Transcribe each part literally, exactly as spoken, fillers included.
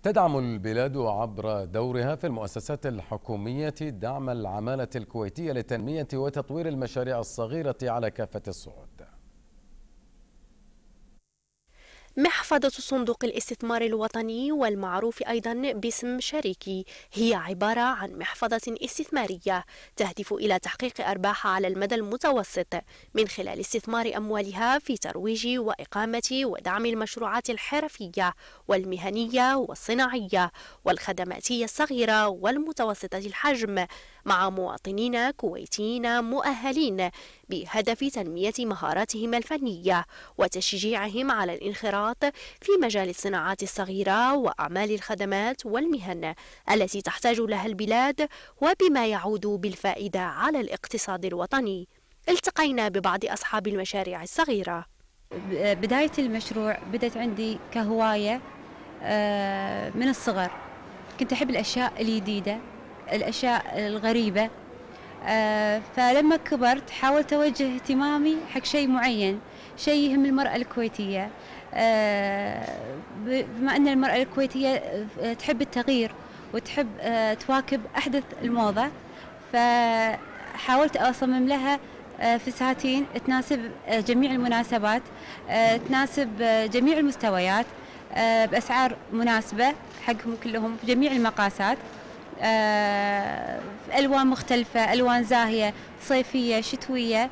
تدعم البلاد عبر دورها في المؤسسات الحكومية دعم العمالة الكويتية لتنمية وتطوير المشاريع الصغيرة على كافة الصعود. محفظة صندوق الاستثمار الوطني والمعروف أيضا باسم شريكي هي عبارة عن محفظة استثمارية تهدف إلى تحقيق أرباح على المدى المتوسط من خلال استثمار أموالها في ترويج وإقامة ودعم المشروعات الحرفية والمهنية والصناعية والخدماتية الصغيرة والمتوسطة الحجم مع مواطنين كويتيين مؤهلين بهدف تنمية مهاراتهم الفنية وتشجيعهم على الانخراط في مجال الصناعات الصغيرة وأعمال الخدمات والمهن التي تحتاج لها البلاد وبما يعود بالفائدة على الاقتصاد الوطني. التقينا ببعض أصحاب المشاريع الصغيرة. بداية المشروع بدأت عندي كهواية من الصغر، كنت أحب الأشياء الجديدة الأشياء الغريبة، فلما كبرت حاولت أوجه اهتمامي حق شيء معين، شيء يهم المرأة الكويتية، بما أن المرأة الكويتية تحب التغيير وتحب تواكب أحدث الموضة، فحاولت أصمم لها فساتين تناسب جميع المناسبات، تناسب جميع المستويات، بأسعار مناسبة حقهم كلهم في جميع المقاسات، ألوان مختلفة، ألوان زاهية، صيفية، شتوية،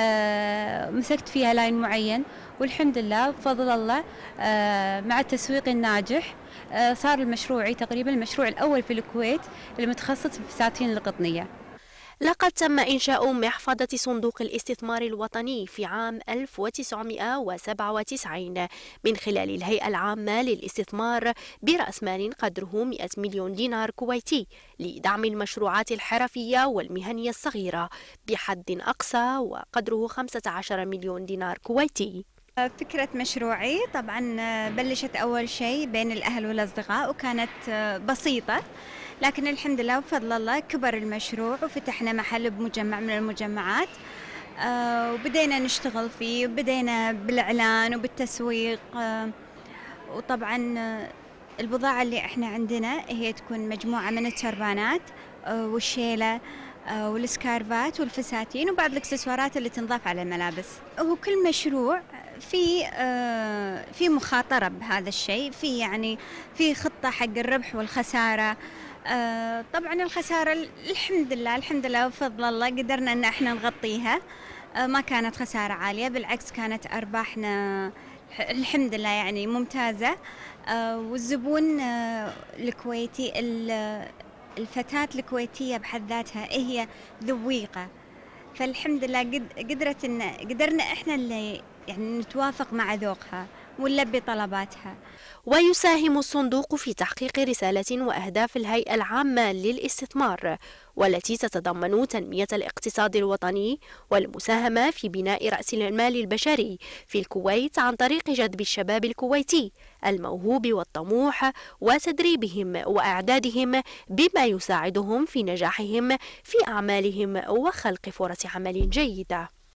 مسكت فيها لاين معين، والحمد لله بفضل الله مع التسويق الناجح صار المشروعي تقريبا المشروع الأول في الكويت المتخصص في الفساتين القطنية. لقد تم إنشاء محفظة صندوق الاستثمار الوطني في عام ألف وتسعمائة وسبعة وتسعين من خلال الهيئة العامة للاستثمار برأس مال قدره مئة مليون دينار كويتي لدعم المشروعات الحرفية والمهنية الصغيرة بحد أقصى وقدره خمسة عشر مليون دينار كويتي. فكرة مشروعي طبعا بلشت أول شيء بين الأهل والأصدقاء وكانت بسيطة، لكن الحمد لله بفضل الله كبر المشروع وفتحنا محل بمجمع من المجمعات، آه وبدينا نشتغل فيه وبدينا بالإعلان وبالتسويق، آه وطبعا البضاعة اللي احنا عندنا هي تكون مجموعة من التربانات آه والشيلة آه والسكارفات والفساتين وبعض الاكسسوارات اللي تنضاف على الملابس. وهو كل مشروع في آه في مخاطرة بهذا الشيء، في يعني في خطة حق الربح والخسارة. آه طبعا الخسارة الحمد لله الحمد لله بفضل الله قدرنا ان احنا نغطيها، آه ما كانت خسارة عالية، بالعكس كانت ارباحنا الحمد لله يعني ممتازة. آه والزبون آه الكويتي الفتاة الكويتية بحد ذاتها هي ذويقة، فالحمد لله قدرت ان قدرنا احنا اللي يعني نتوافق مع ذوقها ونلبي طلباتها. ويساهم الصندوق في تحقيق رسالة وأهداف الهيئة العامة للاستثمار والتي تتضمن تنمية الاقتصاد الوطني والمساهمة في بناء رأس المال البشري في الكويت عن طريق جذب الشباب الكويتي الموهوب والطموح وتدريبهم وإعدادهم بما يساعدهم في نجاحهم في أعمالهم وخلق فرص عمل جيدة.